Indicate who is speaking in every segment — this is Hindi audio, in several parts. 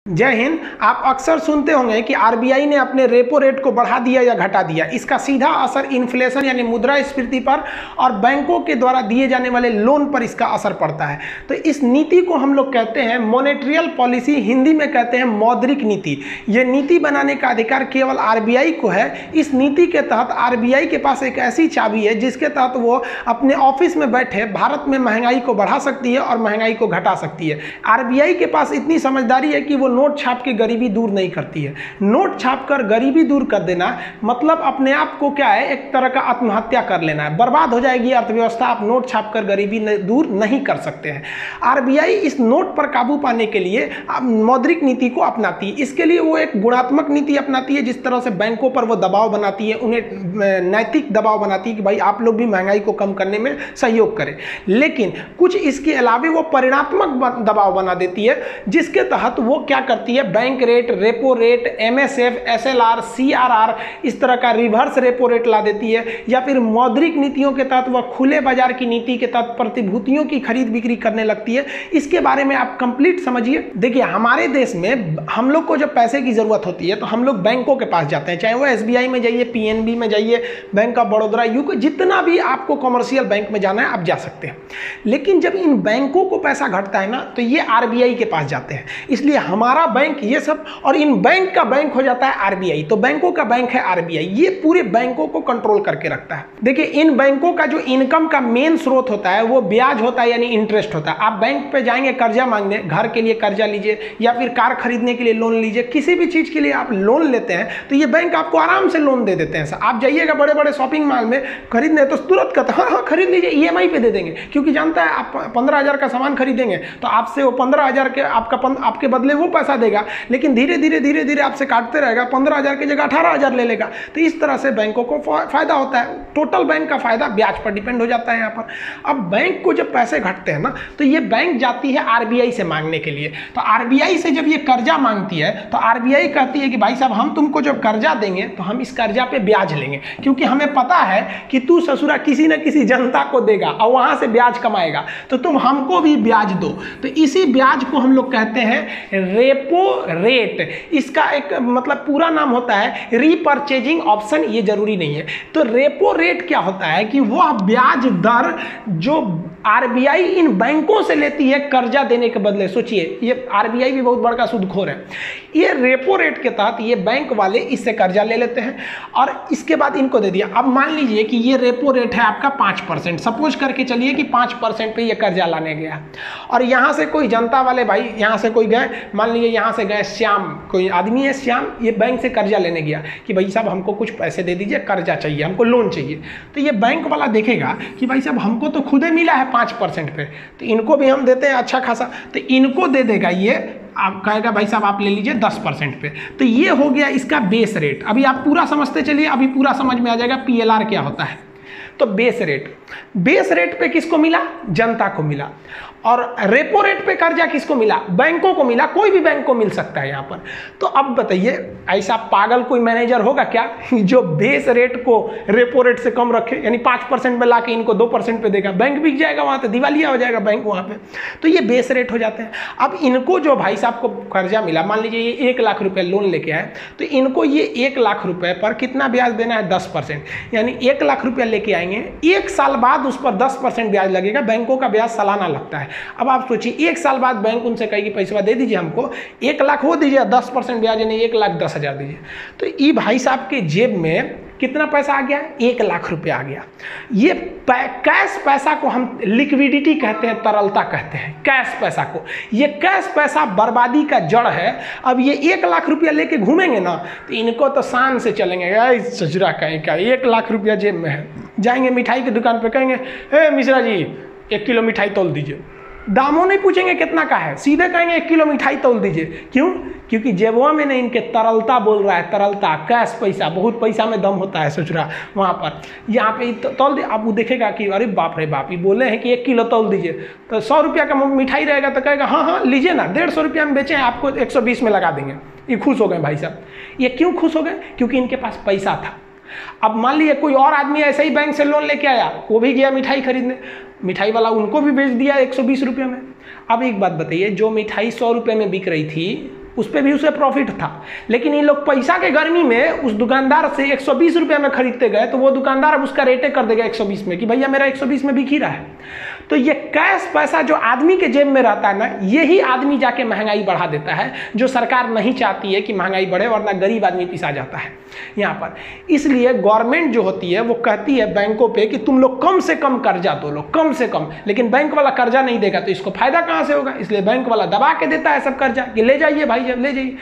Speaker 1: जय हिंद। आप अक्सर सुनते होंगे कि आरबीआई ने अपने रेपो रेट को बढ़ा दिया या घटा दिया। इसका सीधा असर इन्फ्लेशन यानी मुद्रास्फीति पर और बैंकों के द्वारा दिए जाने वाले लोन पर इसका असर पड़ता है। तो इस नीति को हम लोग कहते हैं मॉनेटरी पॉलिसी, हिंदी में कहते हैं मौद्रिक नीति। ये नीति बनाने का अधिकार केवल आरबीआई को है। इस नीति के तहत आरबीआई के पास एक ऐसी चाबी है जिसके तहत वो अपने ऑफिस में बैठे भारत में महंगाई को बढ़ा सकती है और महंगाई को घटा सकती है। आरबीआई के पास इतनी समझदारी है कि वो नोट छाप के गरीबी दूर नहीं करती है। नोट छाप कर गरीबी दूर कर देना मतलब अपने आप को क्या है, एक तरह का आत्महत्या कर लेना है। बर्बाद हो जाएगी अर्थव्यवस्था, आप नोट छाप कर गरीबी दूर नहीं कर सकते हैं। आरबीआई इस नोट पर काबू पाने के लिए मौद्रिक नीति को अपनाती है। इसके लिए वो एक गुणात्मक नीति अपनाती है, जिस तरह से बैंकों पर वो दबाव बनाती है, उन्हें नैतिक दबाव बनाती है कि भाई आप लोग भी महंगाई को कम करने में सहयोग करें। लेकिन कुछ इसके अलावा वो परिणात्मक दबाव बना देती है, जिसके तहत वो क्या करती है, bank rate, repo rate, MSF, SLR, CRR, इस तरह का रिवर्स रेपो रेट ला देती है। या फिर मौद्रिक नीतियों के तहत वह खुले बाजार की नीति के तहत प्रतिभूतियों की खरीद बिक्री करने लगती है। इसके बारे में आप कंप्लीट समझिए। देखिए, हमारे देश में हम लोग को जब पैसे की जरूरत होती है तो हम लोग बैंकों के पास जाते हैं, चाहे वो एसबीआई में जाइए, पीएनबी में जाइए, बैंक ऑफ बड़ौदा, यूको, जितना भी आपको कमर्शियल बैंक में जाना है आप जा सकते हैं। लेकिन जब इन बैंकों को पैसा घटता है ना, तो ये आरबीआई के पास जाते हैं। इसलिए हमारा बैंक ये सब, और इन बैंक का बैंक हो जाता है आरबीआई। तो बैंकों का बैंक है आरबीआई, ये पूरे बैंकों को कंट्रोल करके रखता है। देखिए, इन बैंकों का जो इनकम का मेन स्रोत होता है वो ब्याज होता है, यानी इंटरेस्ट होता है। आप बैंक पे जाएंगे कर्जा मांगने, घर के लिए कर्जा लीजिए या फिर कार खरीदने के लिए लोन लीजिए, किसी भी चीज के लिए आप लोन लेते हैं तो ये बैंक आपको आराम से लोन दे देते हैं। आप जाइएगा बड़े बड़े शॉपिंग मॉल में खरीदने तो तुरंत कहते हैं हाँ खरीद लीजिए, ईएमआई पे दे देंगे, क्योंकि जानता है आप 15,000 का सामान खरीदेंगे तो आपसे वो 15,000 के आपके बदले वो पैसा देगा, लेकिन धीरे धीरे आपसे काटते रहेगा, 15,000 की जगह 18,000 ले लेगा। तो इस तरह से बैंकों को फायदा होता है। टोटल बैंक का फायदा ब्याज पर डिपेंड हो जाता है यहाँ पर। अब बैंक को जब पैसे घटते हैं ना, तो ये बैंक जाती है आरबीआई से मांगने के लिए। तो आरबीआई से जब ये कर्जा मांगती है तो आरबीआई कहती है कि भाई साहब, हम तुमको जब कर्जा देंगे तो हम इस कर्जा पे ब्याज लेंगे, क्योंकि हमें पता है कि तू ससुरा किसी न किसी जनता को देगा और वहां से ब्याज कमाएगा, तो तुम हमको भी ब्याज दो। तो इसी ब्याज को हम लोग कहते हैं रेपो रेट। इसका एक मतलब पूरा नाम होता है रीपरचेजिंग ऑप्शन, ये जरूरी नहीं है। तो रेपो रेट क्या होता है कि वह ब्याज दर जो आरबीआई इन बैंकों से लेती है कर्जा देने के बदले। सोचिए, ये आरबीआई भी बहुत बड़ा सूदखोर है। ये रेपो रेट के तहत ये बैंक वाले इससे कर्जा ले लेते हैं और इसके बाद इनको दे दिया। अब मान लीजिए कि ये रेपो रेट है आपका 5%, सपोज करके चलिए कि 5% पे ये कर्जा लाने गया, और यहाँ से कोई जनता वाले भाई यहाँ से कोई गए, मान लीजिए यहाँ से गए श्याम, कोई आदमी है श्याम, ये बैंक से कर्जा लेने गया कि भाई साहब हमको कुछ पैसे दे दीजिए, कर्जा चाहिए, हमको लोन चाहिए। तो ये बैंक वाला देखेगा कि भाई साहब हमको तो खुद ही मिला है 5% पे, तो इनको भी हम देते हैं अच्छा खासा, तो इनको दे देगा ये, आप कहेगा भाई साहब आप ले लीजिए 10% पे। तो ये हो गया इसका बेस रेट। अभी आप पूरा समझते चलिए, अभी पूरा समझ में आ जाएगा पीएलआर क्या होता है। तो बेस रेट पे किसको मिला? जनता को मिला। और रेपो रेट पे कर्जा किसको मिला? बैंकों को मिला। कोई भी बैंक को मिल सकता है यहाँ पर। तो अब बताइए, ऐसा पागल कोई मैनेजर होगा क्या जो बेस रेट को रेपो रेट से कम रखे, यानी 5% में लाके इनको 2% पे देगा? बैंक बिक जाएगा, वहाँ पे दिवालिया हो जाएगा बैंक वहाँ पे। तो ये बेस रेट हो जाते हैं। अब इनको जो भाई साहब को कर्जा मिला, मान लीजिए ये 1 लाख रुपये लोन लेके आए, तो इनको ये 1 लाख रुपये पर कितना ब्याज देना है? 10%, यानी 1 लाख रुपया लेके आएंगे, 1 साल बाद उस पर 10% ब्याज लगेगा। बैंकों का ब्याज सालाना लगता है। अब आप सोचिए, 1 साल बाद बैंक उनसे कहेगी पैसा दे दीजिए हमको, 1 लाख वो दीजिए, 10% ब्याज यानी 1,10,000 दीजिए। तो ये भाई साहब के जेब में कितना पैसा आ गया? 1 लाख रुपया आ गया। ये कैश पैसा को हम लिक्विडिटी कहते हैं, तरलता कहते हैं कैश पैसा को। ये कैश पैसा बर्बादी का जड़ है। अब ये 1 लाख रुपया लेके घूमेंगे ना, तो इनको तो शान से चलेंगे, ससुरा कहीं का 1 लाख रुपया जेब में है। जाएंगे मिठाई की दुकान पे, कहेंगे हे मिश्रा जी 1 किलो मिठाई तोल दीजिए। दामों नहीं पूछेंगे कितना का है, सीधे कहेंगे 1 किलो मिठाई तोल दीजिए। क्यों? क्योंकि जेबवा में नहीं, इनके तरलता बोल रहा है, तरलता, कैश पैसा, बहुत पैसा में दम होता है ससुरा वहाँ पर। यहाँ पे तोल दे, अब वो देखेगा कि अरे बाप रे बाप, ये बोले हैं कि 1 किलो तोल दीजिए, तो 100 रुपया का मिठाई रहेगा तो कहेगा हाँ हाँ लीजिए ना, 150 रुपया में बेचें, आपको 120 में लगा देंगे। ये खुश हो गए भाई साहब। ये क्यों खुश हो गए? क्योंकि इनके पास पैसा था। अब मान लीजिए कोई और आदमी ऐसे ही बैंक से लोन लेके आया, वो भी गया मिठाई खरीदने, मिठाई वाला उनको भी बेच दिया 120 रुपये में। अब एक बात बताइए, जो मिठाई 100 रुपये में बिक रही थी उस पर भी उसे प्रॉफिट था। लेकिन इन लोग पैसा के गर्मी में उस दुकानदार से 120 रुपये में खरीदते गए, तो वो दुकानदार अब उसका रेटे कर देगा 120 में कि भैया मेरा 120 में बिक ही रहा है। तो ये कैश पैसा जो आदमी के जेब में रहता है ना, यही आदमी जाके महंगाई बढ़ा देता है, जो सरकार नहीं चाहती है कि महंगाई बढ़े, वरना गरीब आदमी पिसा जाता है यहाँ पर। इसलिए गवर्नमेंट जो होती है वो कहती है बैंकों पे कि तुम लोग कम से कम कर्जा दो, लोग कम से कम, लेकिन बैंक वाला कर्जा नहीं देगा तो इसको फायदा कहाँ से होगा? इसलिए बैंक वाला दबा के देता है सब कर्जा कि ले जाइए भाई, जब ले जाइए।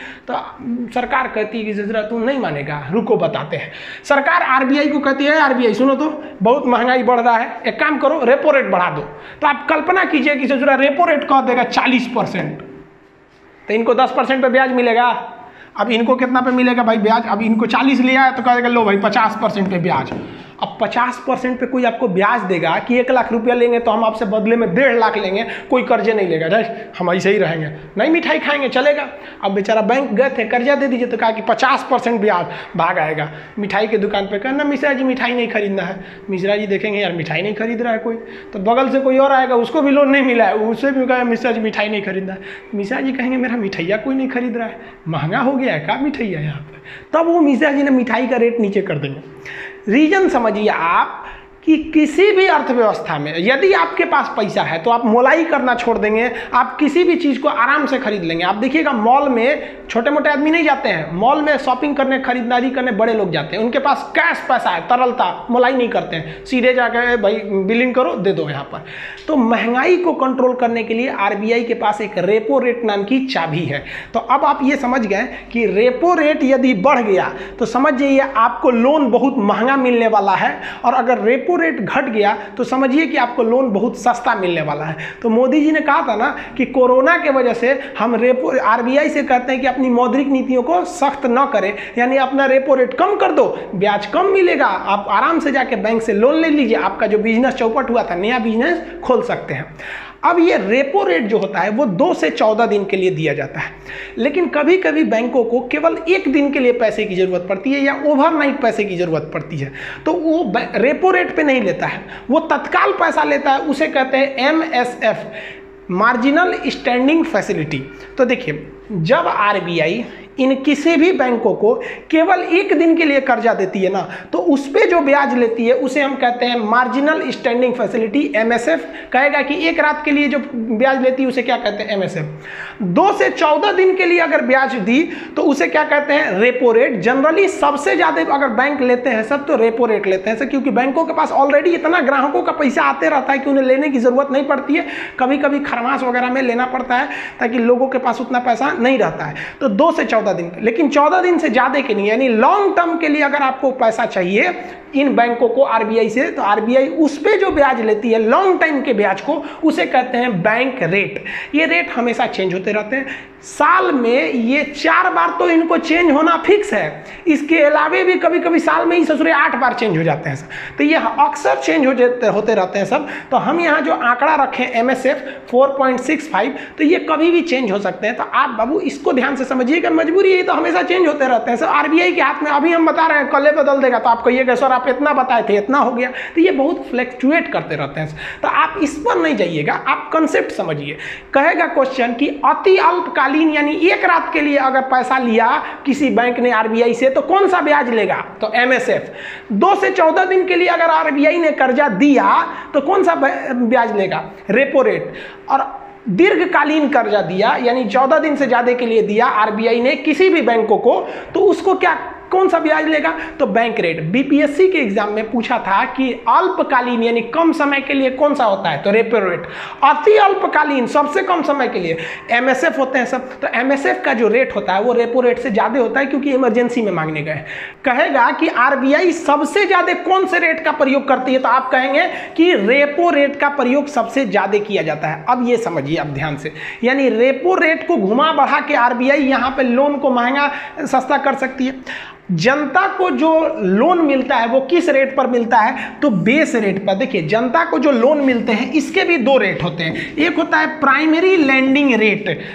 Speaker 1: तो सरकार कहती है कि जरा तुम नहीं मानेगा, रुको बताते हैं। सरकार आरबीआई को कहती है, आरबीआई सुनो तो बहुत महंगाई बढ़ रहा है, एक काम करो रेपो रेट बढ़ा दो। तो आप कल्पना कीजिए कि जरा रेपो रेट कह देगा 40%, तो इनको 10% पे ब्याज मिलेगा। अब इनको कितना पे मिलेगा भाई ब्याज? अब इनको 40 लिया है तो कहेगा लो भाई 50% पे ब्याज। अब 50% पे कोई आपको ब्याज देगा कि 1 लाख रुपया लेंगे तो हम आपसे बदले में 1.5 लाख लेंगे, कोई कर्जे नहीं लेगा, राइट, हम ऐसे ही रहेंगे, नहीं मिठाई खाएंगे चलेगा। अब बेचारा बैंक गए थे कर्जा दे दीजिए तो कहा कि 50% ब्याज, भाग आएगा मिठाई के दुकान पे, कहना मिश्रा जी मिठाई नहीं खरीदना है। मिश्रा जी देखेंगे यार मिठाई नहीं खरीद रहा है कोई, तो बगल से कोई और आएगा उसको भी लोन नहीं मिला है, उससे भी कहा मिश्रा जी मिठाई नहीं खरीदना है। मिश्रा जी कहेंगे मेरा मिठाइया कोई नहीं खरीद रहा है, महंगा हो गया है क्या मिठाइया यहाँ पे, तब वो मिश्रा जी ने मिठाई का रेट नीचे कर देंगे। रीजन समझिए आप कि किसी भी अर्थव्यवस्था में यदि आपके पास पैसा है तो आप मोलाई करना छोड़ देंगे, आप किसी भी चीज़ को आराम से खरीद लेंगे। आप देखिएगा मॉल में छोटे मोटे आदमी नहीं जाते हैं, मॉल में शॉपिंग करने खरीदारी करने बड़े लोग जाते हैं, उनके पास कैश पैसा है, तरलता, मोलाई नहीं करते हैं, सीधे जाकर भाई बिलिंग करो दे दो यहाँ पर। तो महंगाई को कंट्रोल करने के लिए आरबीआई के पास एक रेपो रेट नाम की चाबी है। तो अब आप ये समझ गए कि रेपो रेट यदि बढ़ गया तो समझ जाइए आपको लोन बहुत महंगा मिलने वाला है, और अगर रेपो रेट घट गया तो समझिए कि आपको लोन बहुत सस्ता मिलने वाला है। तो मोदी जी ने कहा था ना कि कोरोना के वजह से हम रेपो, आरबीआई से कहते हैं कि अपनी मौद्रिक नीतियों को सख्त न करें, यानी अपना रेपो रेट कम कर दो, ब्याज कम मिलेगा, आप आराम से जाके बैंक से लोन ले लीजिए, आपका जो बिजनेस चौपट हुआ था नया बिजनेस खोल सकते हैं। अब ये रेपो रेट जो होता है वो 2 से 14 दिन के लिए दिया जाता है, लेकिन कभी कभी बैंकों को केवल 1 दिन के लिए पैसे की ज़रूरत पड़ती है या ओवरनाइट पैसे की ज़रूरत पड़ती है, तो वो रेपो रेट पे नहीं लेता है, वो तत्काल पैसा लेता है, उसे कहते हैं MSF, मार्जिनल स्टैंडिंग फैसिलिटी। तो देखिए जब आरबीआई इन किसी भी बैंकों को केवल 1 दिन के लिए कर्जा देती है ना, तो उस पर जो ब्याज लेती है उसे हम कहते हैं मार्जिनल स्टैंडिंग फैसिलिटी, MSF। कहेगा कि 1 रात के लिए जो ब्याज लेती है उसे क्या कहते हैं? MSF। 2 से 14 दिन के लिए अगर ब्याज दी तो उसे क्या कहते हैं? Repo rate. जनरली सबसे ज़्यादा अगर बैंक लेते हैं सब तो रेपो रेट लेते हैं, क्योंकि बैंकों के पास ऑलरेडी इतना ग्राहकों का पैसा आते रहता है कि उन्हें लेने की ज़रूरत नहीं पड़ती है, कभी कभी खरमास वगैरह में लेना पड़ता है ताकि लोगों के पास उतना पैसा नहीं रहता है। तो 2 से 14 दिन, लेकिन 14 दिन से ज़्यादा के नहीं, यानी लॉन्ग टर्म के लिए अगर आपको पैसा चाहिए इन बैंकों को आरबीआई से, तो आरबीआई उस पे जो ब्याज लेती है लॉन्ग टाइम के ब्याज को, उसे कहते हैं बैंक रेट। ये रेट हमेशा चेंज होते रहते हैं, साल में ये 4 बार तो इनको चेंज होना फिक्स है, इसके अलावे भी कभी कभी साल में ही ससुरे 8 बार चेंज हो जाते हैं। तो ये अक्सर चेंज होते रहते हैं सब। तो हम यहाँ जो आंकड़ा रखें MSF 4.65, तो ये कभी भी चेंज हो सकते हैं। तो आप बाबू इसको ध्यान से समझिएगा, मजबूरी है तो हमेशा चेंज होते रहते हैं सब, आरबीआई के हाथ में। अभी हम बता रहे हैं कल बदल देगा, तो आप कहिएगा सर आप इतना बताए थे इतना हो गया, तो ये बहुत फ्लैक्चुएट करते रहते हैं। तो आप इस पर नहीं जाइएगा, आप कंसेप्ट समझिए। कहेगा क्वेश्चन कि अति अल्पकालीन यानी 1 रात के लिए अगर पैसा लिया किसी बैंक ने आरबीआई से तो कौन सा ब्याज लेगा? तो MSF। 2 से 14 दिन के लिए अगर आरबीआई ने कर्जा दिया तो कौन सा ब्याज लेगा? Repo rate. और दीर्घकालीन कर्जा दिया यानी 14 दिन से ज्यादा के लिए दिया आरबीआई ने किसी भी बैंकों को, तो उसको क्या कौन सा ब्याज लेगा? तो बैंक रेट। बीपीएससी के एग्जाम में पूछा था कि अल्पकालीन यानी कम समय के लिए कौन सा होता है? तो रेपो रेट। अति अल्पकालीन सबसे कम समय के लिए MSF होते हैं सब। तो MSF का जो रेट होता है वो रेपो रेट से ज्यादा होता है क्योंकि इमरजेंसी में मांगने गए। कहेगा कि आरबीआई सबसे ज्यादा कौन से रेट का प्रयोग करती है? तो आप कहेंगे कि रेपो रेट का प्रयोग सबसे ज्यादा किया जाता है। अब ये समझिए आप ध्यान से, यानी रेपो रेट को घुमा बढ़ा के आरबीआई यहाँ पे लोन को महंगा सस्ता कर सकती है। जनता को जो लोन मिलता है वो किस रेट पर मिलता है? तो बेस रेट पर। देखिए जनता को जो लोन मिलते हैं इसके भी 2 रेट होते हैं, एक होता है primary landing rate,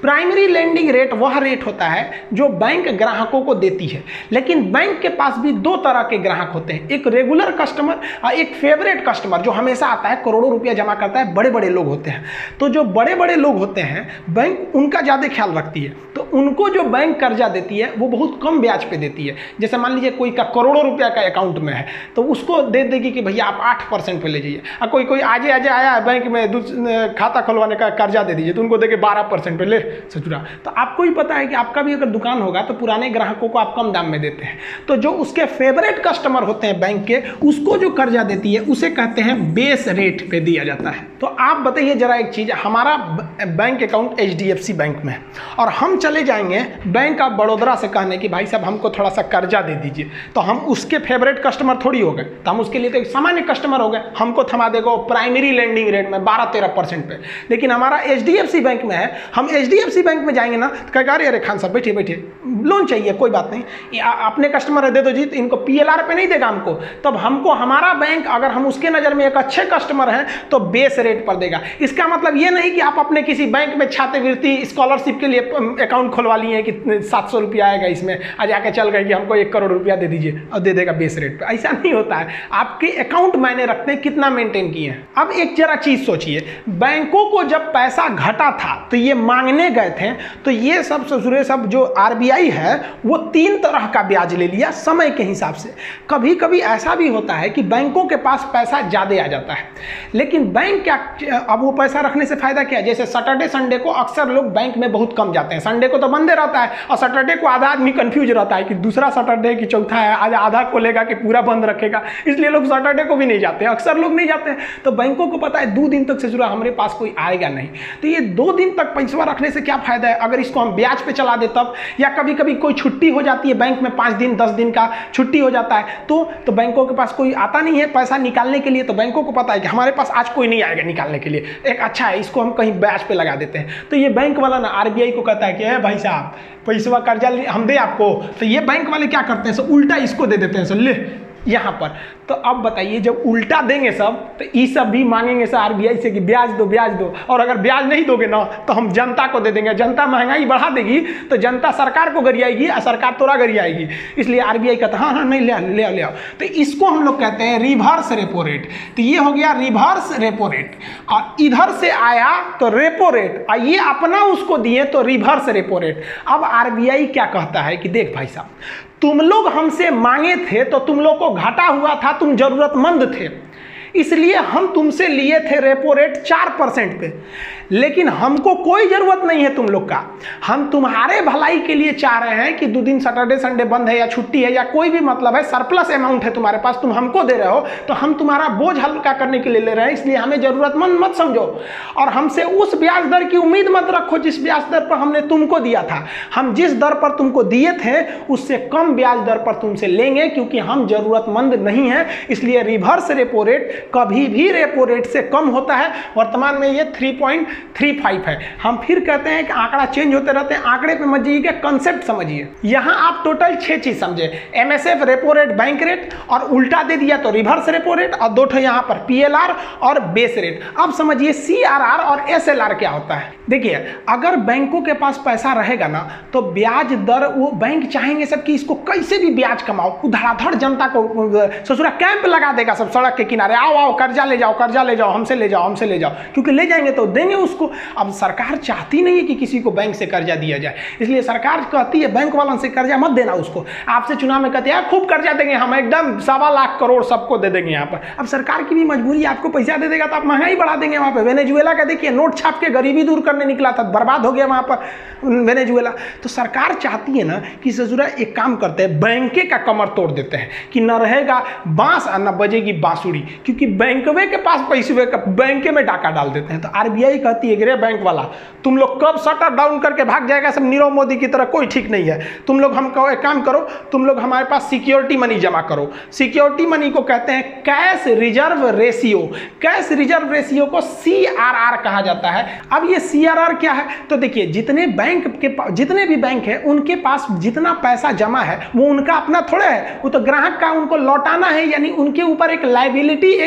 Speaker 1: primary lending rate वह रेट होता है जो बैंक ग्राहकों को देती है, लेकिन बैंक के पास भी दो तरह के ग्राहक होते हैं, एक रेगुलर कस्टमर और एक फेवरेट कस्टमर जो हमेशा आता है, करोड़ों रुपया जमा करता है, बड़े बड़े लोग होते हैं। तो जो बड़े बड़े लोग होते हैं बैंक उनका ज़्यादा ख्याल रखती है, तो उनको जो बैंक कर्जा देती है वो बहुत कम ब्याज पे देती है। जैसे मान लीजिए कोई का करोड़ों रुपया का अकाउंट में है तो उसको दे देगी कि भैया आप 8% पे ले जाइए, और कोई आज आया है बैंक में खाता खुलवाने का कर्जा दे दीजिए तो उनको देके 12% पे ले सचुरा। तो आपको ही पता है कि आपका भी अगर दुकान होगा तो पुराने ग्राहकों को आप कम दाम में देते हैं, तो जो उसके फेवरेट कस्टमर होते हैं बैंक के, उसको जो कर्जा देती है उसे कहते हैं बेस रेट पे दिया जाता है। तो आप बताइए जरा एक चीज़, हमारा बैंक अकाउंट HDFC बैंक में है और हम चले जाएंगे बैंक ऑफ बड़ौदा से कहने कि भाई साहब हमको थोड़ा सा कर्जा दे दीजिए, तो हम उसके फेवरेट कस्टमर थोड़ी हो गए, तो हम उसके लिए तो एक सामान्य कस्टमर हो गए, हमको थमा देगा प्राइमरी लेंडिंग रेट में 12-13% पे। लेकिन हमारा HDFC बैंक में है, हम HDFC बैंक में जाएंगे ना तो कहेगा अरे खान साहब बैठिए बैठिए, लोन चाहिए कोई बात नहीं, अपने कस्टमर है दे दो जी, तो इनको PLR पे नहीं देगा हमको, तब हमको हमारा बैंक अगर हम उसके नज़र में एक अच्छे कस्टमर हैं तो बेस रेट पर देगा। इसका मतलब ये नहीं कि आप अपने किसी बैंक में छात्रवृत्ति स्कॉलरशिप के लिए अकाउंट खुलवा लिए कि 700 रुपया आएगा इसमें, आज आके चल गए कि हमको 1 करोड़ रुपया दे दीजिए और दे देगा बेस रेट पे, ऐसा नहीं होता है। आपके अकाउंट मायने रखते हैं कितना मेंटेन किए हैं। अब एक जरा चीज सोचिए, बैंकों को जब पैसा घटा था तो ये मांगने गए थे, तो ये सब ससुरे सब जो RBI है वो 3 तरह का ब्याज ले लिया समय के हिसाब से। कभी कभी ऐसा भी होता है कि बैंकों के पास पैसा ज़्यादा आ जाता है, लेकिन बैंक क्या, अब वो पैसा रखने से फायदा क्या है, जैसे सैटरडे संडे को अक्सर लोग बैंक में बहुत कम जाते हैं, संडे को तो बंदे रहता है और सैटरडे को आधा आदमी कंफ्यूज रहता है कि दूसरा सैटरडे की चौथा है, आज आधा खोलेगा कि पूरा बंद रखेगा, इसलिए लोग सैटरडे को भी नहीं जाते हैं, अक्सर लोग नहीं जाते हैं। तो बैंकों को पता है 2 दिन तक से हमारे पास कोई आएगा नहीं, तो ये 2 दिन तक पैसा रखने से क्या फायदा है, अगर इसको हम ब्याज पे चला दे तब, या कभी कभी कोई छुट्टी हो जाती है बैंक में, 5 दिन 10 दिन का छुट्टी हो जाता है, तो बैंकों के पास कोई आता नहीं है पैसा निकालने के लिए, तो बैंकों को पता है कि हमारे पास आज कोई नहीं आएगा निकालने के लिए, एक अच्छा है इसको हम कहीं ब्याज पे लगा देते हैं। तो ये बैंक वाला ना RBI को कहता है कि भाई साहब पैसा कर्जा हम दे आपको, तो ये बैंक वाले क्या करते हैं, सो उल्टा इसको दे देते हैं, सो ले यहाँ पर। तो अब बताइए जब उल्टा देंगे सब तो ये सब भी मांगेंगे सर RBI से कि ब्याज दो, और अगर ब्याज नहीं दोगे ना तो हम जनता को दे देंगे, जनता महंगाई बढ़ा देगी तो जनता सरकार को गरियाएगी और सरकार तोरा गरियाएगी, इसलिए RBI कहता है हाँ नहीं ले आओ। तो इसको हम लोग कहते हैं रिवर्स रेपो रेट। तो ये हो गया रिवर्स रेपो रेट, और इधर से आया तो रेपो रेट, और ये अपना उसको दिए तो रिवर्स रेपो रेट। अब RBI क्या कहता है कि देख भाई साहब तुम लोग हमसे मांगे थे तो तुम लोग को घाटा हुआ था, तुम जरूरतमंद थे, इसलिए हम तुमसे लिए थे रेपो रेट 4% पे, लेकिन हमको कोई ज़रूरत नहीं है तुम लोग का, हम तुम्हारे भलाई के लिए चाह रहे हैं कि 2 दिन सैटरडे संडे बंद है या छुट्टी है या कोई भी मतलब है, सरप्लस अमाउंट है तुम्हारे पास, तुम हमको दे रहे हो, तो हम तुम्हारा बोझ हल्का करने के लिए ले रहे हैं, इसलिए हमें ज़रूरतमंद मत समझो और हमसे उस ब्याज दर की उम्मीद मत रखो जिस ब्याज दर पर हमने तुमको दिया था। हम जिस दर पर तुमको दिए थे उससे कम ब्याज दर पर तुमसे लेंगे, क्योंकि हम ज़रूरतमंद नहीं हैं, इसलिए रिवर्स रेपो रेट कभी भी रेपो रेट से कम होता है। वर्तमान में ये 3.35 है। हम फिर कहते हैं कि आंकड़ा चेंज होते रहते हैं, आंकड़े पे मत जाइए, कंसेप्ट समझिए। यहां आप टोटल 6 चीज समझे, MSF repo rate bank rate, और उल्टा दे दिया तो रिवर्स रेपो रेट, और 2 यहां पर PLR और बेस रेट। अब समझिए CRR और SLR क्या होता है। देखिए अगर बैंकों के पास पैसा रहेगा ना तो ब्याज दर, वो बैंक चाहेंगे सब कि इसको कैसे भी ब्याज कमाओ, धड़ाधड़ जनता को ससुरा कैंप लगा देगा सब सड़क के किनारे, आओ कर्जा ले जाओ, हमसे ले जाओ, क्योंकि ले जाएंगे तो देंगे उसको। अब सरकार चाहती नहीं है कि किसी को बैंक से कर्जा दिया जाए, इसलिए सरकार कहती है बैंक वालों से कर्जा मत देना उसको। आपसे चुनाव में कहते हैं खूब कर्जा देंगे हम, एकदम 1.25 लाख करोड़ सबको दे देंगे यहाँ पर। अब सरकार की भी मजबूरी, आपको पैसा दे देगा तो आप महंगाई बढ़ा देंगे वहाँ पे। वेनेजुएला का देखिए नोट छाप के गरीबी दूर करने निकला था, बर्बाद हो गया वहाँ पर वेनेजुएला। तो सरकार चाहती है ना कि ससुरा एक काम करते हैं, बैंके का कमर तोड़ देते हैं कि न रहेगा बांस और न बजेगी बांसुरी, क्योंकि बैंकवे के पास पैसे का बैंके में डाका डाल देते हैं। तो RBI कहती है रे बैंक वाला, तुम लोग कब शटर डाउन करके भाग जाएगा सब नीरव मोदी की तरह, कोई ठीक नहीं है। तुम लोग हमको एक काम करो, तुम लोग हमारे पास सिक्योरिटी मनी जमा करो। सिक्योरिटी मनी को कहते हैं cash reserve ratio. Cash reserve ratio को CRR कहा जाता है। अब ये CRR क्या है, तो देखिए जितने भी बैंक है उनके पास जितना पैसा जमा है वो उनका अपना थोड़ा है, वो तो ग्राहक का, उनको लौटाना है, यानी उनके ऊपर एक लायबिलिटी, एक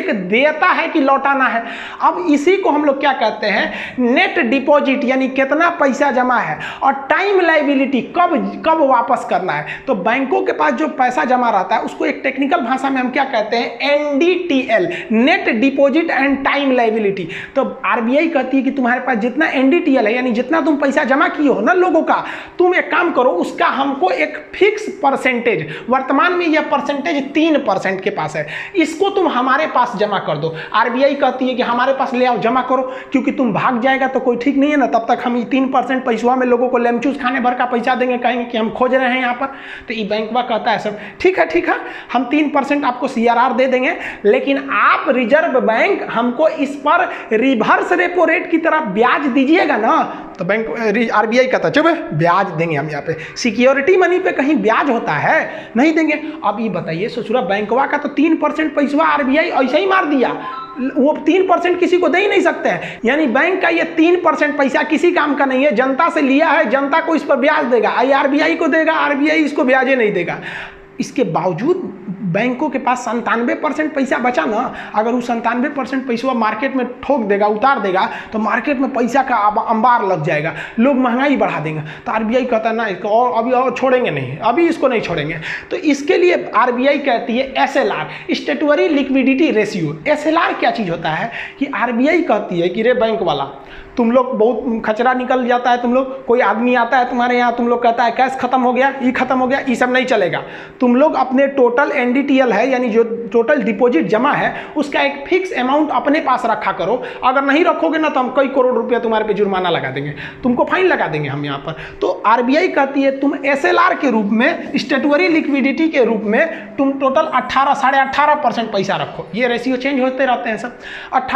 Speaker 1: एक देयता है कि लौटाना है। अब इसी को हम लोग क्या कहते हैं, नेट डिपॉजिट, यानी कितना पैसा जमा है, और टाइम लायबिलिटी, कब वापस करना है। तो बैंकों के पास जो पैसा जमा रहता है उसको एक टेक्निकल भाषा में हम क्या कहते हैं, NDTL, net deposit and time liability. तो आरबीआई कहती है कि तुम्हारे पास जितना NDTL है, यानी जितना तुम पैसा जमा किए हो ना लोगों का, तुम एक काम करो, उसका हमको एक फिक्स परसेंटेज, वर्तमान में यह परसेंटेज 3% के पास है, इसको तुम हमारे पास जमा कर दो। आरबीआई कहती है कि हमारे पास ले आओ, जमा करो, क्योंकि तुम भाग जाएगा तो कोई ठीक नहीं है ना, तब तक हम 3% पैसा में लोगों को लेमचूस खाने भर का पैसा देंगे, कहेंगे कि हम खोज रहे हैं यहाँ पर। तो ये बैंकवा कहता है सब ठीक है, हम 3% आपको CRR दे देंगे, लेकिन आप रिजर्व बैंक हमको इस पर रिवर्स रेपो रेट की तरह ब्याज दीजिएगा ना। तो बैंक आरबीआई कहता है चुप, ब्याज देंगे हम यहाँ पे, सिक्योरिटी मनी पे कहीं ब्याज होता है, नहीं देंगे। अब ये बताइए ससुरा, बैंकवा का तो 3% पैसा आरबीआई ऐसे ही मार दिया, वो 3% किसी को दे ही नहीं सकते हैं। यानी बैंक का ये 3% पैसा किसी काम का नहीं है, जनता से लिया है, जनता को इस पर ब्याज देगा, आरबीआई को देगा, आरबीआई इसको ब्याजे नहीं देगा। इसके बावजूद बैंकों के पास 97% पैसा बचा ना, अगर वो 97% पैसा मार्केट में ठोक देगा, उतार देगा, तो मार्केट में पैसा का अंबार लग जाएगा, लोग महंगाई बढ़ा देंगे। तो आरबीआई कहता है ना इसको और अभी और छोड़ेंगे नहीं, अभी इसको नहीं छोड़ेंगे। तो इसके लिए आरबीआई कहती है SLR, statutory liquidity ratio. SLR क्या चीज़ होता है कि आरबीआई कहती है कि रे बैंक वाला, तुम लोग बहुत खचरा निकल जाता है, तुम लोग, कोई आदमी आता है तुम्हारे यहाँ, तुम लोग कहता है कैश खत्म हो गया, ये खत्म हो गया, ये सब नहीं चलेगा। तुम लोग अपने टोटल NDTL है, यानी जो टोटल डिपॉजिट जमा है, उसका एक फिक्स अमाउंट अपने पास रखा करो। अगर नहीं रखोगे ना तो हम कई करोड़ रुपया तुम्हारे पे जुर्माना लगा देंगे, तुमको फाइन लगा देंगे हम यहाँ पर। तो आरबीआई कहती है तुम SLR के रूप में, स्टेटुअरी लिक्विडिटी के रूप में, तुम टोटल 18-18.5% पैसा रखो। ये रेशियो चेंज होते रहते हैं सब,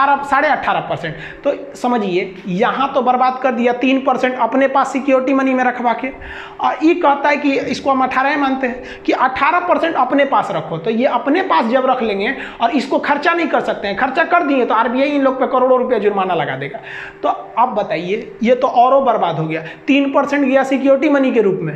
Speaker 1: 18-18.5%। तो समझिए यहाँ तो बर्बाद कर दिया, 3% अपने पास सिक्योरिटी मनी में रखवा के, और ये कहता है कि इसको हम 18 मानते हैं कि 18% अपने पास रखो। तो ये अपने पास जब रख लेंगे और इसको खर्चा नहीं कर सकते हैं, खर्चा कर दिए तो आरबीआई इन लोग पे करोड़ों रुपया जुर्माना लगा देगा। तो अब बताइए, ये तो औरों बर्बाद हो गया। 3% गया सिक्योरिटी मनी के रूप में,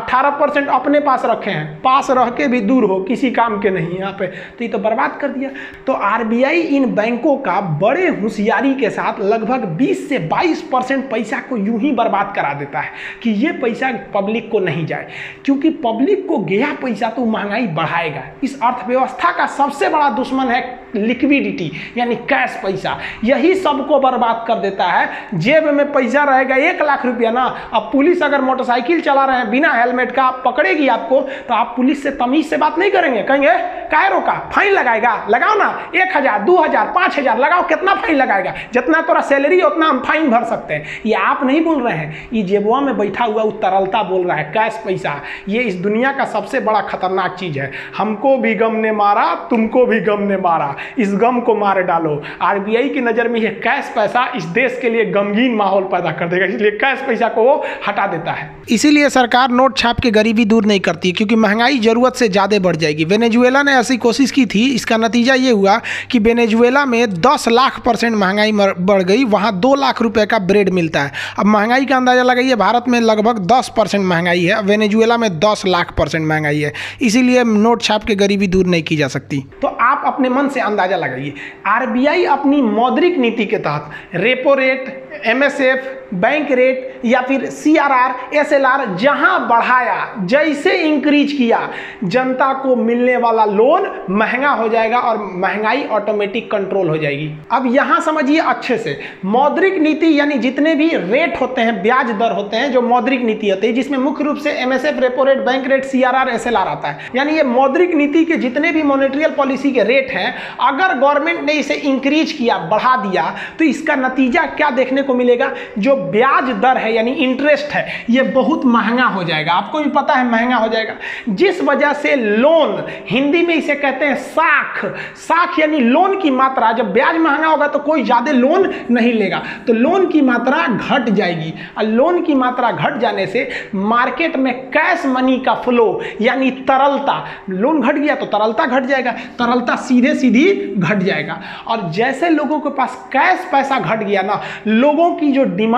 Speaker 1: 18% अपने पास रखे हैं, पास रह के भी दूर हो, किसी काम के नहीं यहाँ पे, तो ये तो बर्बाद कर दिया। तो आरबीआई इन बैंकों का बड़े होशियारी के साथ लगभग 20 से 22% पैसा को यूं ही बर्बाद करा देता है कि ये पैसा पब्लिक को नहीं जाए, क्योंकि पब्लिक को गया पैसा तो महंगाई बढ़ाएगा। इस अर्थव्यवस्था का सबसे बड़ा दुश्मन है लिक्विडिटी, यानी कैश पैसा, यही सबको बर्बाद कर देता है। जेब में पैसा रहेगा 1 लाख रुपया ना, अब पुलिस अगर मोटरसाइकिल चला रहे हैं बिना हेलमेट का पकड़ेगी आपको, तो आप पुलिस से तमीज से बात नहीं करेंगे, कहेंगे काहे रोका, फाइन लगाएगा, लगाओ ना, 1000, 2000, 5000 लगाओ, कितना फाइन लगाएगा, जितना तोरा सैलरी उतना हम फाइन भर सकते हैं। ये आप नहीं बोल रहे हैं, ये जेबुआ में बैठा हुआ वो तरलता बोल रहा है, कैश पैसा। ये इस दुनिया का सबसे बड़ा खतरनाक चीज है। हमको भी गम ने मारा, तुमको भी गम ने मारा, इस गम को मार डालो। आरबीआई की नज़र में ये कैश पैसा इस देश के लिए गमगीन माहौल पैदा कर देगा, इसलिए कैश पैसा को वो हटा देता है। इसीलिए सरकार नोट छाप के गरीबी दूर नहीं करती, क्योंकि महंगाई जरूरत से ज़्यादा बढ़ जाएगी। वेनेजुएला ने ऐसी कोशिश की थी, इसका नतीजा ये हुआ कि वेनेजुएला में 10 लाख% महंगाई बढ़ गई, वहाँ 2 लाख रुपए का ब्रेड मिलता है। अब महंगाई का अंदाजा लगाइए, भारत में लगभग 10% महंगाई है, वेनेजुएला में 10 लाख% महंगाई है। इसीलिए नोट छाप के गरीबी दूर नहीं की जा सकती। तो आप अपने मन से अंदाजा लगाइए, आरबीआई अपनी मौद्रिक नीति के तहत repo rate, MSF, bank rate या फिर CRR, SLR जहां बढ़ाया, जैसे इंक्रीज किया, जनता को मिलने वाला लोन महंगा हो जाएगा और महंगाई ऑटोमेटिक कंट्रोल हो जाएगी। अब यहां समझिए अच्छे से, मौद्रिक नीति यानी जितने भी रेट होते हैं, ब्याज दर होते हैं, जो मौद्रिक नीति होती है, जिसमें मुख्य रूप से MSF, repo rate, bank rate, CRR, SLR आता है। यानी ये मौद्रिक नीति के जितने भी मॉनेटरी पॉलिसी के रेट हैं, अगर गवर्नमेंट ने इसे इंक्रीज किया, बढ़ा दिया, तो इसका नतीजा क्या देखने को मिलेगा, जो ब्याज दर है यानी इंटरेस्ट है, ये बहुत महंगा हो जाएगा। आपको भी पता है महंगा हो जाएगा, जिस वजह से लोन, हिंदी में इसे कहते हैं साख, साख यानी लोन की मात्रा, जब ब्याज महंगा होगा तो कोई ज्यादा लोन नहीं लेगा, तो लोन की मात्रा घट जाएगी। और लोन की मात्रा घट जाने से मार्केट में कैश मनी का फ्लो यानी तरलता, लोन घट गया तो तरलता घट जाएगा, तरलता सीधे सीधी घट जाएगा। और जैसे लोगों के पास कैश पैसा घट गया ना, लोगों की जो डिमांड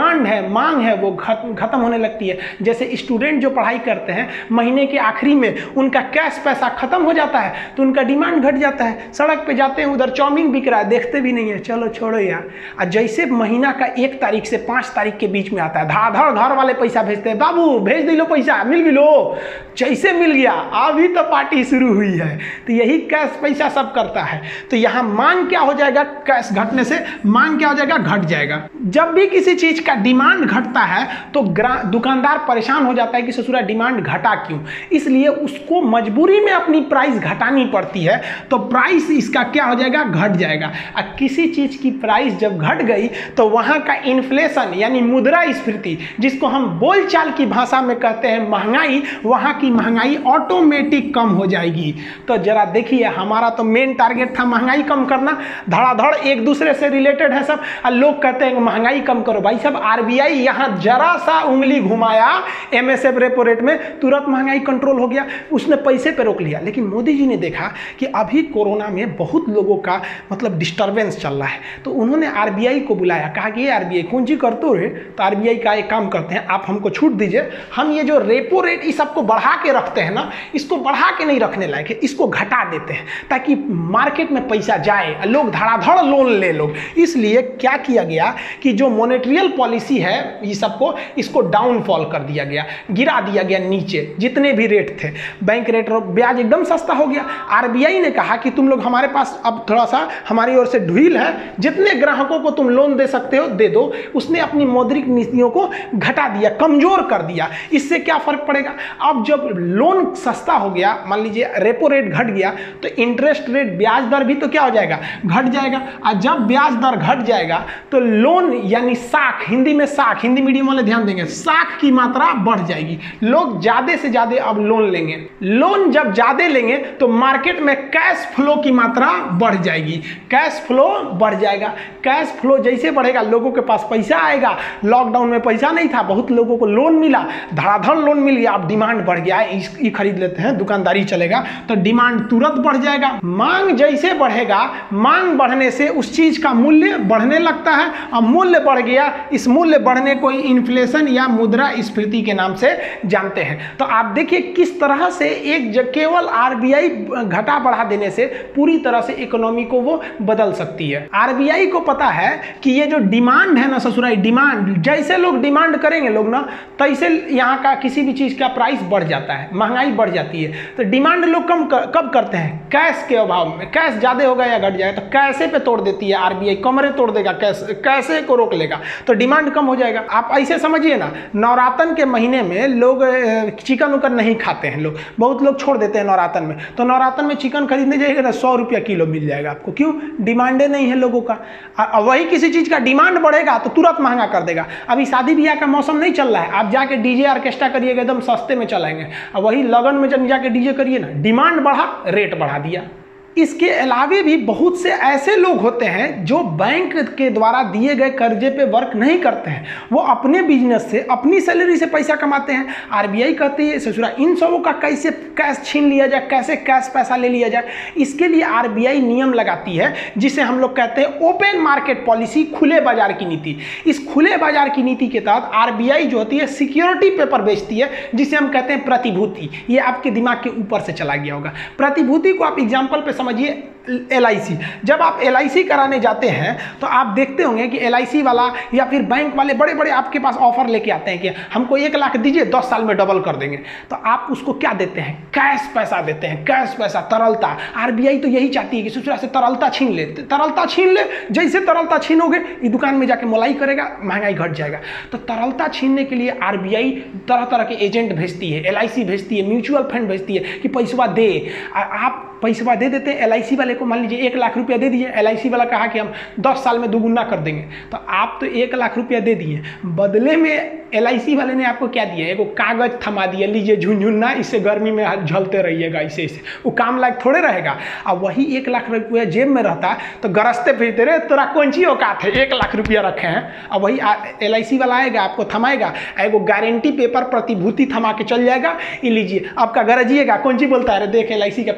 Speaker 1: डिमांड है, मांग है, वो खत्म होने लगती है। जैसे स्टूडेंट जो पढ़ाई करते हैं, महीने के आखिरी में उनका कैश पैसा खत्म हो जाता है तो उनका डिमांड घट जाता है। सड़क पे जाते हैं, उधर चाउमीन बिक रहा है, देखते भी नहीं है, चलो छोड़ो यार। और जैसे महीना का 1 तारीख से 5 तारीख के बीच में आता है, धाधड़ घर वाले पैसा भेजते हैं, बाबू भेज दिलो पैसा, मिल भी लो। जैसे मिल गया, अभी तो पार्टी शुरू हुई है। तो यही कैश पैसा सब करता है। तो यहाँ मांग क्या हो जाएगा, कैश घटने से मांग क्या हो जाएगा, घट जाएगा। जब भी किसी चीज का डिमांड घटता है तो दुकानदार परेशान हो जाता है कि ससुरा डिमांड घटा क्यों, इसलिए उसको मजबूरी में अपनी प्राइस घटानी पड़ती है। तो प्राइस इसका क्या हो जाएगा, घट जाएगा। और किसी चीज की प्राइस जब घट गई तो वहां का इन्फ्लेशन यानी मुद्रास्फीति, जिसको हम बोलचाल की भाषा में कहते हैं महंगाई, वहां की महंगाई ऑटोमेटिक कम हो जाएगी। तो जरा देखिए, हमारा तो मेन टारगेट था महंगाई कम करना, धड़ाधड़ एक दूसरे से रिलेटेड है सब। और लोग कहते हैं महंगाई कम करो। भाई साहब, आरबीआई यहां जरा सा उंगली घुमाया एमएसएफ रेपो रेट में, तुरंत महंगाई कंट्रोल हो गया, उसने पैसे पे रोक लिया। लेकिन मोदी जी ने देखा कि अभी कोरोना में बहुत लोगों का मतलब डिस्टर्बेंस चल रहा है, तो उन्होंने आरबीआई को बुलाया, कहा कि ये आरबीआई कौन जी करते रहे। तो आरबीआई का एक काम करते हैं, आप हमको छूट दीजिए, हम ये जो रेपो रेट इस सबको बढ़ा के रखते हैं ना, इसको बढ़ा के नहीं रखने लायक है, इसको घटा देते हैं ताकि मार्केट में पैसा जाए, लोग धड़ाधड़ लोन ले लो। इसलिए क्या किया गया कि जो मॉनेटरियल पॉलिसी है ये सबको, इसको डाउनफॉल कर दिया गया, गिरा दिया गया नीचे। जितने भी रेट थे, बैंक रेट और ब्याज एकदम सस्ता हो गया। आरबीआई ने कहा कि तुम लोग हमारे पास अब थोड़ा सा हमारी ओर से ढील है, जितने ग्राहकों को तुम लोन दे सकते हो दे दो। उसने अपनी मौद्रिक नीतियों को घटा दिया, कमजोर कर दिया। इससे क्या फर्क पड़ेगा, अब जब लोन सस्ता हो गया, मान लीजिए रेपो रेट घट गया, तो इंटरेस्ट रेट ब्याज दर भी तो क्या हो जाएगा, घट जाएगा। और जब ब्याज दर घट जाएगा तो लोन यानी साख, हिंदी में साख, हिंदी मीडियम वाले ध्यान देंगे, साख की मात्रा बढ़ जाएगी। लोग ज्यादा से ज्यादा अब लोन लेंगे। लोन जब ज्यादा लेंगे तो मार्केट में कैश फ्लो की मात्रा बढ़ जाएगी, कैश फ्लो बढ़ जाएगा। कैश फ्लो जैसे बढ़ेगा, लोगों के पास पैसा आएगा। लॉकडाउन में पैसा नहीं था, बहुत लोगों को लोन मिला, धड़ाधड़ लोन मिल गया, अब डिमांड बढ़ गया है, ये खरीद लेते हैं, दुकानदारी चलेगा, तो डिमांड तुरंत बढ़ जाएगा। मांग जैसे बढ़ेगा, मांग बढ़ने से उस चीज का मूल्य बढ़ने लगता है, और मूल्य बढ़ गया, इस मूल्य बढ़ने को इन्फ्लेशन या मुद्रास्फीति के नाम से जानते हैं। तो आप देखिए किस तरह से केवल आरबीआई घटा बढ़ा देने से पूरी तरह से इकोनॉमी को वो बदल सकती है। आरबीआई को पता है कि ये जो डिमांड है ना ससुराई, डिमांड जैसे लोग डिमांड करेंगे लोग ना, तैसे यहाँ का किसी भी चीज का प्राइस बढ़ जाता है, महंगाई बढ़ जाती है। तो डिमांड लोग कब करते हैं, कैश के अभाव में। कैश ज्यादा होगा या घट जाएगा तो कैसे पे तोड़ देती है आरबीआई, कमरे तोड़ देगा, कैसे को रोक लेगा, तो डिमांड कम हो जाएगा। आप ऐसे समझिए ना, नवरातन के महीने में लोग चिकन उकन नहीं खाते हैं, लोग बहुत लोग छोड़ देते हैं नवरातन में। तो नवरातन में चिकन खरीदने जाइएगा ना, 100 रुपया किलो मिल जाएगा आपको। क्यों, डिमांडे नहीं है लोगों का। वही किसी चीज का डिमांड बढ़ेगा तो तुरंत महंगा कर देगा। अभी शादी ब्याह का मौसम नहीं चल रहा है, आप जाके डीजे ऑर्केस्ट्रा करिएगा, एकदम सस्ते में चलाएंगे। और वही लगन में जब जाके डीजे करिए ना, डिमांड बढ़ा, रेट बढ़ा दिया। इसके अलावे भी बहुत से ऐसे लोग होते हैं जो बैंक के द्वारा दिए गए कर्जे पे वर्क नहीं करते हैं, वो अपने बिजनेस से, अपनी सैलरी से पैसा कमाते हैं। आरबीआई कहती है ससुरा इन सबों का कैसे कैश छीन लिया जाए, कैसे कैश पैसा ले लिया जाए। इसके लिए आरबीआई नियम लगाती है जिसे हम लोग कहते हैं ओपन मार्केट पॉलिसी, खुले बाजार की नीति। इस खुले बाजार की नीति के तहत आरबीआई जो होती है सिक्योरिटी पेपर बेचती है, जिसे हम कहते हैं प्रतिभूति। ये आपके दिमाग के ऊपर से चला गया होगा। प्रतिभूति को आप एग्जाम्पल पे समझिए, LIC। जब आप LIC कराने जाते हैं तो आप देखते होंगे कि LIC वाला या फिर बैंक वाले बड़े बड़े आपके पास ऑफर लेके आते हैं कि हमको 1 लाख दीजिए, 10 साल में डबल कर देंगे। तो आप उसको क्या देते हैं, कैश पैसा देते हैं, कैश पैसा, तरलता। आरबीआई तो यही चाहती है कि ससुरा से तरलता छीन ले, तरलता छीन ले। जैसे तरलता छीनोगे, ये दुकान में जाके मोलाई करेगा, महंगाई घट जाएगा। तो तरलता छीनने के लिए आरबीआई तरह तरह के एजेंट भेजती है, LIC भेजती है, म्यूचुअल फंड भेजती है कि पैसा दे। आप पैसा दे देते हैं LIC वाले को, मान लीजिए 1 लाख रुपया दे दिए, LIC वाला कहा कि हम 10 साल में दुगुना कर देंगे। तो आप तो 1 लाख रुपया दे दिए, बदले में LIC वाले ने आपको क्या दिया, एगो कागज थमा दिया, लीजिए झुनझुना, इससे गर्मी में झलते रहिएगा, इसे वो काम लायक थोड़े रहेगा। अब वही 1 लाख रुपया जेब में रहता तो गरजते फिरते रहे, तोरा कौन सी औकात है, 1 लाख रुपया रखे हैं। अब वही LIC वाला आएगा, आपको थमाएगा, एगो गारंटी पेपर प्रतिभूति थमा के चल जाएगा, ये लीजिए आपका गरजिएगा, कौन सी बोलता है, अरे देख LIC का पेपर है,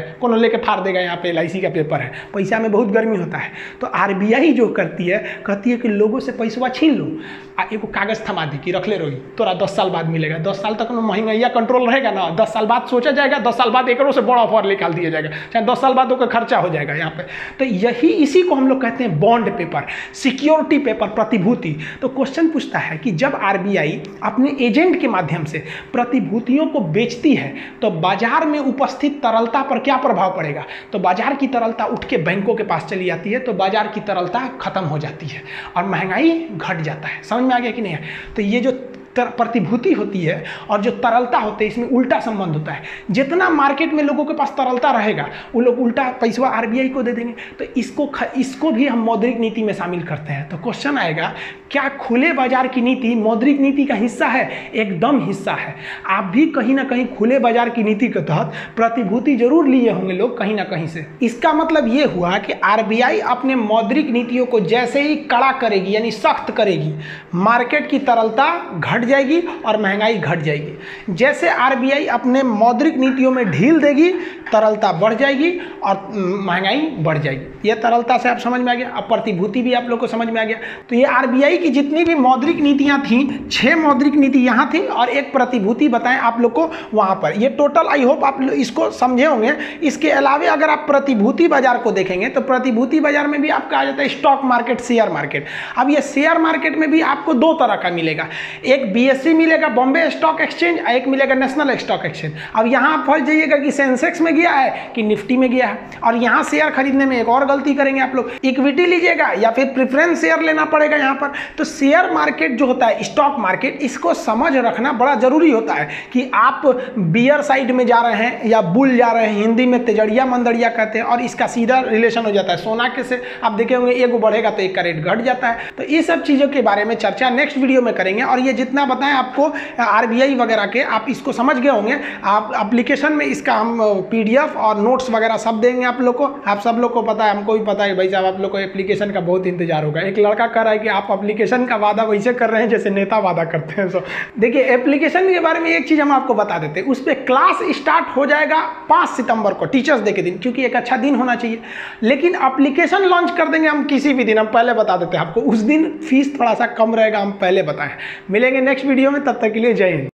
Speaker 1: कौन लेके फाड़ देगा, यहाँ पे LIC का पेपर है, पैसा में बहुत गर्मी होता है। तो RBI जो करती है, कहती है कि लोगों से पैसा छीन लो, एक कागज थमा दी कि रख ले रोगी, तोरा 10 साल बाद मिलेगा। 10 साल तक महंगाई कंट्रोल रहेगा ना, 10 साल बाद सोचा जाएगा, 10 साल बाद एकड़ों से बड़ा ऑफर निकाल दिया जाएगा, चाहे 10 साल बाद उसका खर्चा हो जाएगा यहाँ पे। तो यही इसी को हम लोग कहते हैं बॉन्ड पेपर, सिक्योरिटी पेपर, प्रतिभूति। तो क्वेश्चन पूछता है कि जब RBI अपने एजेंट के माध्यम से प्रतिभूतियों को बेचती है तो बाजार में उपस्थित तरलता पर क्या प्रभाव पड़ेगा? तो बाजार की तरलता उठ के बैंकों के पास चली जाती है, तो बाजार की तरलता खत्म हो जाती है और महंगाई घट जाता है। समझ में आ गया कि नहीं है? तो ये जो प्रतिभूति होती है और जो तरलता होती है, इसमें उल्टा संबंध होता है। जितना मार्केट में लोगों के पास तरलता रहेगा, वो लोग उल्टा पैसा RBI को दे देंगे। तो इसको भी हम मौद्रिक नीति में शामिल करते हैं। तो क्वेश्चन आएगा, क्या खुले बाजार की नीति मौद्रिक नीति का हिस्सा है? एकदम हिस्सा है। आप भी कहीं ना कहीं खुले बाजार की नीति के तहत प्रतिभूति जरूर लिए होंगे लोग कहीं ना कहीं से। इसका मतलब ये हुआ कि RBI अपने मौद्रिक नीतियों को जैसे ही कड़ा करेगी, यानी सख्त करेगी, मार्केट की तरलता घट जाएगी और महंगाई घट जाएगी। जैसे RBI अपने मौद्रिक नीतियों में ढील देगी, तरलता बढ़ जाएगी और महंगाई बढ़ जाएगी। ये तरलता से आप समझ में आ गया। अब प्रतिभूति भी आप लोग को समझ में आ गया। तो ये RBI की जितनी भी मौद्रिक नीतियां थी, 6 मौद्रिक नीति यहाँ थी और एक प्रतिभूति बताएं आप लोग को वहाँ पर। ये टोटल आई होप आप इसको समझे होंगे। इसके अलावा अगर आप प्रतिभूति बाजार को देखेंगे तो प्रतिभूति बाजार में भी आपका आ जाता है स्टॉक मार्केट, शेयर मार्केट। अब ये शेयर मार्केट में भी आपको 2 तरह का मिलेगा, एक BSE मिलेगा, बॉम्बे स्टॉक एक्सचेंज, एक मिलेगा नेशनल स्टॉक एक्सचेंज। अब यहाँ आप फंस जाइएगा कि सेंसेक्स में गया है कि निफ्टी में गया है। और यहाँ शेयर खरीदने में एक और गलती करेंगे आप लोग, इक्विटी लीजिएगा या फिर प्रेफरेंस शेयर लेना पड़ेगा यहाँ पर। तो शेयर मार्केट जो होता है, स्टॉक मार्केट, इसको समझ रखना बड़ा जरूरी होता है कि आप बियर साइड में जा रहे हैं या बुल जा रहे हैं, हिंदी में तेजड़िया मंदड़िया कहते हैं, और इसका सीधा रिलेशन हो जाता है सोना के से। आप देखे होंगे एक बढ़ेगा तो एक का रेट घट जाता है। तो ये सब चीज़ों के बारे में चर्चा नेक्स्ट वीडियो में करेंगे। और ये जितना बताएं आपको RBI वगैरह के, आप इसको समझ गए होंगे। आप एप्लीकेशन में इसका हम PDF और नोट्स वगैरह सब देंगे आप लोग को। आप सब लोग को पता है, हमको भी पता है भाई साहब, आप लोग को एप्लीकेशन का बहुत इंतजार होगा। एक लड़का कह रहा है कि आप एप्लीकेशन का वादा वैसे कर रहे हैं जैसे नेता वादा करते हैं। सो देखिए, एप्लीकेशन के बारे में एक चीज़ हम आपको बता देते हैं, उस पर क्लास स्टार्ट हो जाएगा 5 सितंबर को, टीचर्स डे के दिन, क्योंकि एक अच्छा दिन होना चाहिए। लेकिन एप्लीकेशन लॉन्च कर देंगे हम किसी भी दिन, हम पहले बता देते हैं आपको। उस दिन फीस थोड़ा सा कम रहेगा, हम पहले बताएं। मिलेंगे नेक्स्ट वीडियो में, तब तक के लिए जय हिंद।